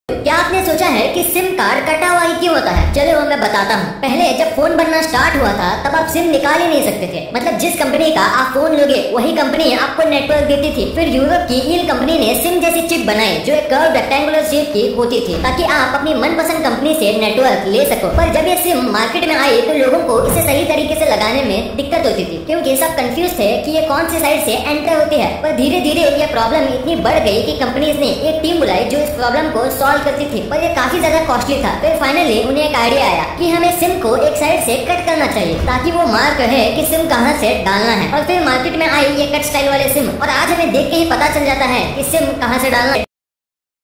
क्या आपने सोचा है कि सिम कार्ड कटा हुआ ही क्यों होता है? चलो मैं बताता हूँ। पहले जब फोन बनना स्टार्ट हुआ था तब आप सिम निकाल ही नहीं सकते थे। मतलब जिस कंपनी का आप फोन लोगे वही कंपनी आपको नेटवर्क देती थी। फिर यूरोप की ईल कंपनी ने सिम जैसी चिप बनाई जो एक कर्व रेक्टेंगुलर शेप की होती थी ताकि आप अपनी मनपसंद कंपनी से नेटवर्क ले सको। पर जब ये सिम मार्केट में आई तो लोगों को इसे सही तरीके से लगाने में दिक्कत होती थी क्योंकि सब कंफ्यूज थे कि ये कौन सी साइड से एंटर होती है। पर धीरे धीरे ये प्रॉब्लम इतनी बढ़ गई कि कंपनीज ने एक टीम बुलाई जो इस प्रॉब्लम को सॉल्व करती थी। पर ये काफी ज्यादा कॉस्टली था। फिर फाइनली उन्हें एक आइडिया आया कि हमें सिम को एक साइड से कट करना चाहिए ताकि वो मार्क रहे कि सिम कहां से डालना है। और फिर मार्केट में आई ये कट स्टाइल वाले सिम और आज हमें देख के ही पता चल जाता है कि सिम कहां से डालना है।